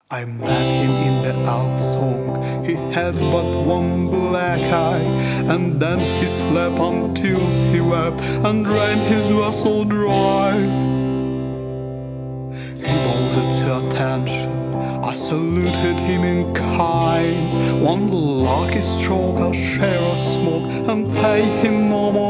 I met him in the elf song. He had but one black eye, and then he slept until he wept and drained his vessel dry. He bowed to attention, I saluted him in kind. One lucky stroke, I'll share a smoke and pay him no more